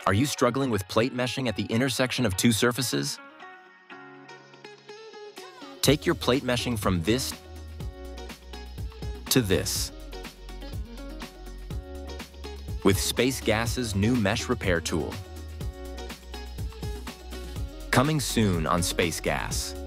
Are you struggling with plate meshing at the intersection of two surfaces? Take your plate meshing from this to this with Space Gas's new mesh repair tool. Coming soon on Space Gas.